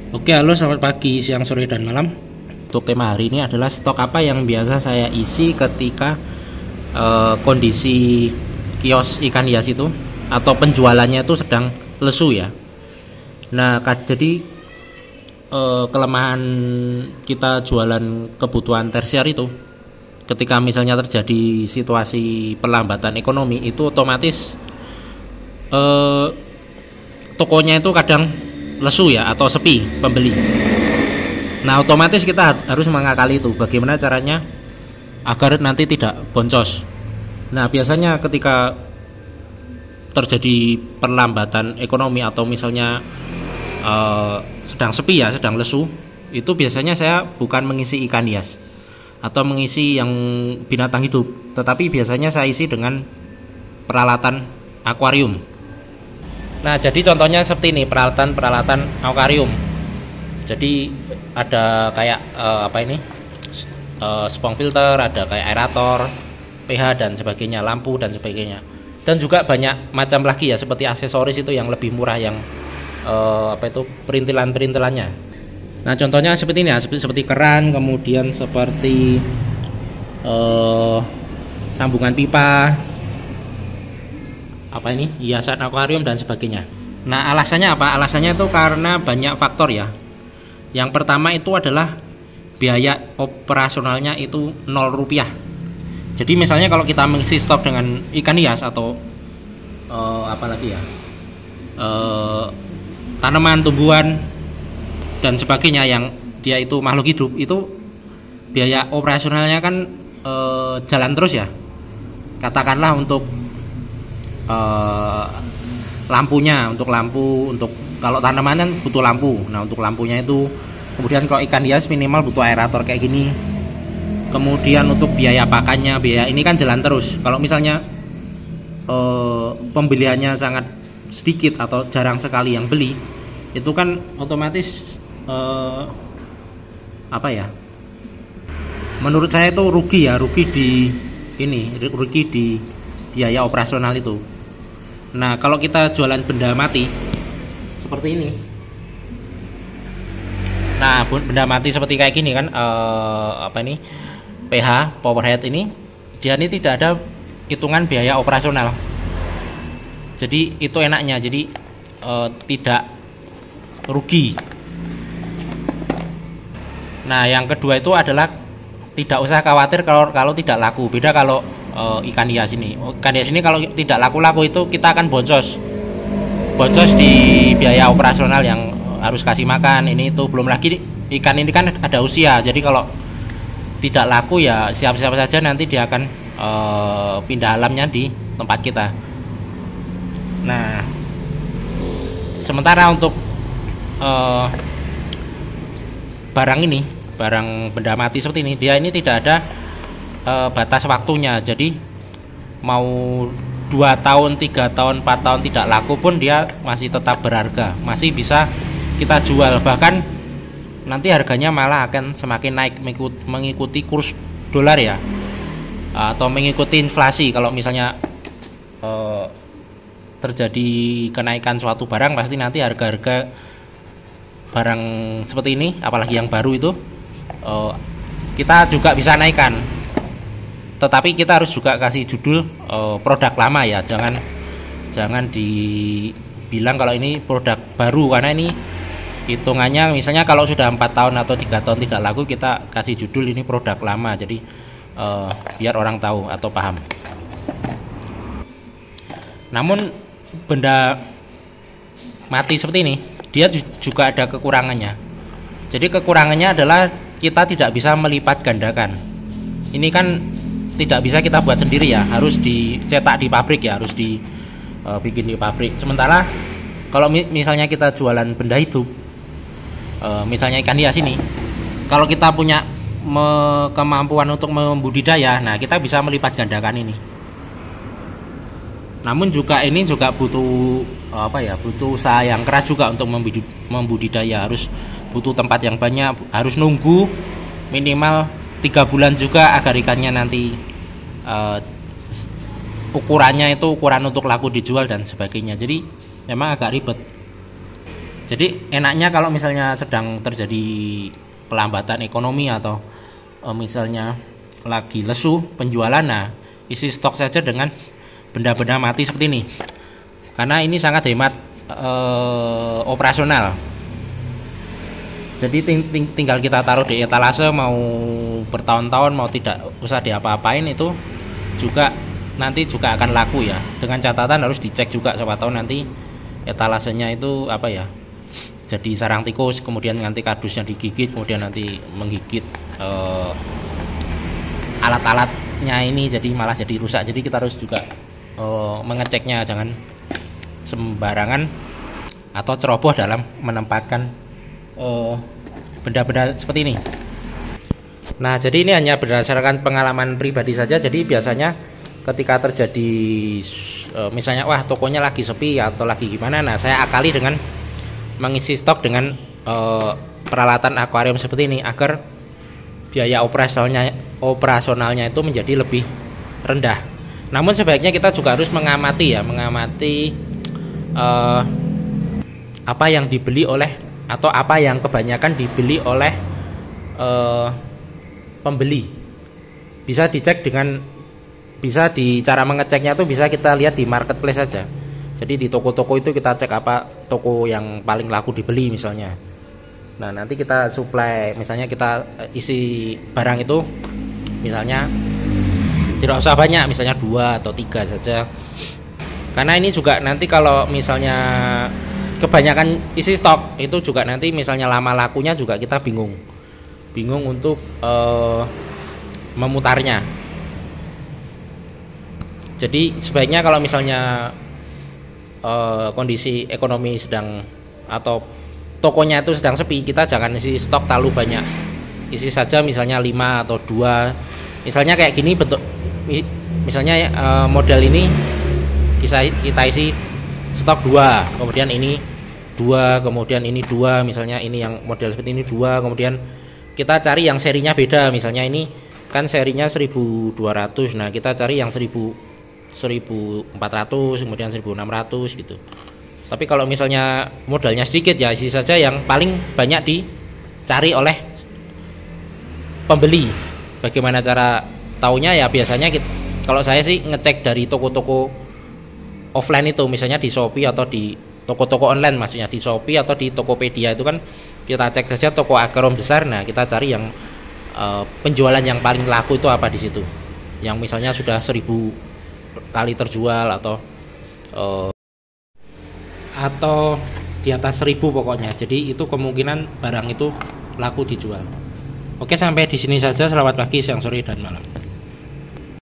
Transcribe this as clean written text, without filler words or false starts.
Oke, halo, selamat pagi, siang, sore, dan malam. Untuk tema hari ini adalah stok apa yang biasa saya isi ketika kondisi kios ikan hias itu atau penjualannya itu sedang lesu ya. Nah, jadi kelemahan kita jualan kebutuhan tersier itu, ketika misalnya terjadi situasi perlambatan ekonomi, itu otomatis eh, tokonya itu kadang lesu ya atau sepi pembeli. Nah, otomatis kita harus mengakali itu. Bagaimana caranya agar nanti tidak boncos. Nah, biasanya ketika terjadi perlambatan ekonomi atau misalnya sedang sepi ya, sedang lesu, itu biasanya saya bukan mengisi ikan hias atau mengisi yang binatang hidup, tetapi biasanya saya isi dengan peralatan akuarium. Nah, jadi contohnya seperti ini, peralatan akuarium. Jadi ada kayak spong filter, ada kayak aerator, pH dan sebagainya, lampu dan sebagainya. Dan juga banyak macam lagi ya, seperti aksesoris itu yang lebih murah, yang perintilan-perintilannya. Nah, contohnya seperti ini ya, seperti keran, kemudian seperti sambungan pipa, hiasan akuarium dan sebagainya. Nah, alasannya apa? Alasannya itu karena banyak faktor ya. Yang pertama itu adalah biaya operasionalnya itu 0 rupiah. Jadi misalnya kalau kita mengisi stok dengan ikan hias atau tanaman, tumbuhan dan sebagainya yang dia itu makhluk hidup, itu biaya operasionalnya kan jalan terus ya. Katakanlah untuk lampunya, untuk kalau tanaman kan butuh lampu. Nah, untuk lampunya itu, kemudian kalau ikan hias minimal butuh aerator kayak gini. Kemudian untuk biaya pakannya, biaya ini kan jalan terus. Kalau misalnya pembeliannya sangat sedikit atau jarang sekali yang beli, itu kan otomatis menurut saya itu rugi di biaya operasional itu. Nah, kalau kita jualan benda mati seperti ini, nah benda mati seperti kayak gini kan, PH powerhead ini, dia ini tidak ada hitungan biaya operasional. Jadi itu enaknya, jadi tidak rugi. Nah, yang kedua itu adalah tidak usah khawatir kalau tidak laku. Beda kalau ikan hias ini. Ikan hias ini kalau tidak laku-laku itu kita akan boncos di biaya operasional yang harus kasih makan ini itu. Belum lagi ikan ini kan ada usia. Jadi kalau tidak laku ya siap-siap saja nanti dia akan pindah alamnya di tempat kita. Nah, sementara untuk barang benda mati seperti ini, dia ini tidak ada batas waktunya. Jadi mau 2 tahun, 3 tahun, 4 tahun tidak laku pun dia masih tetap berharga, masih bisa kita jual. Bahkan nanti harganya malah akan semakin naik mengikuti kurs dolar ya, atau mengikuti inflasi. Kalau misalnya terjadi kenaikan suatu barang, pasti nanti harga-harga barang seperti ini, apalagi yang baru itu, kita juga bisa naikkan. Tetapi kita harus juga kasih judul produk lama ya, jangan dibilang kalau ini produk baru, karena ini hitungannya misalnya kalau sudah 4 tahun atau 3 tahun tidak laku, kita kasih judul ini produk lama. Jadi biar orang tahu atau paham. Namun benda mati seperti ini, dia juga ada kekurangannya. Jadi kekurangannya adalah kita tidak bisa melipat gandakan. Ini kan tidak bisa kita buat sendiri ya, harus dicetak di pabrik ya, harus dibikin di pabrik. Sementara kalau misalnya kita jualan benda hidup, misalnya ikan hias ini, kalau kita punya kemampuan untuk membudidaya, nah kita bisa melipat gandakan ini. Namun ini juga butuh butuh usaha yang keras juga untuk membudidaya. Harus butuh tempat yang banyak, harus nunggu minimal 3 bulan juga agar ikannya nanti ukurannya itu ukuran untuk laku dijual dan sebagainya. Jadi memang agak ribet. Jadi enaknya kalau misalnya sedang terjadi pelambatan ekonomi atau misalnya lagi lesu penjualan, nah isi stok saja dengan benda-benda mati seperti ini, karena ini sangat hemat operasional. Jadi tinggal kita taruh di etalase, mau bertahun-tahun mau tidak usah diapa-apain, itu juga nanti juga akan laku ya. Dengan catatan harus dicek juga, siapa tahu nanti etalasenya itu apa ya, jadi sarang tikus, kemudian nanti kardusnya digigit, kemudian nanti menggigit alat-alatnya ini, jadi malah jadi rusak. Jadi kita harus juga mengeceknya, jangan sembarangan atau ceroboh dalam menempatkan benda-benda seperti ini. Nah, jadi ini hanya berdasarkan pengalaman pribadi saja. Jadi biasanya ketika terjadi misalnya wah tokonya lagi sepi atau lagi gimana, nah saya akali dengan mengisi stok dengan peralatan akuarium seperti ini, agar biaya operasionalnya itu menjadi lebih rendah. Namun sebaiknya kita juga harus mengamati apa yang dibeli oleh, atau apa yang kebanyakan dibeli oleh pembeli. Bisa dicek dengan, bisa di cara mengeceknya tuh bisa kita lihat di marketplace saja. Jadi di toko-toko itu kita cek apa toko yang paling laku dibeli misalnya. Nah, nanti kita supply, misalnya kita isi barang itu misalnya tidak usah banyak, misalnya 2 atau 3 saja. Karena ini juga nanti kalau misalnya kebanyakan isi stok itu juga nanti misalnya lama lakunya juga kita bingung untuk memutarnya. Jadi sebaiknya kalau misalnya kondisi ekonomi sedang atau tokonya itu sedang sepi, kita jangan isi stok terlalu banyak. Isi saja misalnya 5 atau 2. Misalnya kayak gini bentuk, misalnya model ini kita isi stok 2, kemudian ini 2, kemudian ini 2, misalnya ini yang model seperti ini 2, kemudian kita cari yang serinya beda. Misalnya ini kan serinya 1200, nah kita cari yang 1400, kemudian 1600 gitu. Tapi kalau misalnya modalnya sedikit, ya isi saja yang paling banyak dicari oleh pembeli. Bagaimana cara taunya? Ya biasanya kalau saya sih ngecek dari toko-toko offline itu, misalnya di Shopee atau di toko-toko online, maksudnya di Shopee atau di Tokopedia itu kan kita cek saja toko akuarium besar. Nah, kita cari yang penjualan yang paling laku itu apa di situ. Yang misalnya sudah 1000 kali terjual atau di atas 1000 pokoknya. Jadi itu kemungkinan barang itu laku dijual. Oke, sampai di sini saja. Selamat pagi, siang, sore, dan malam.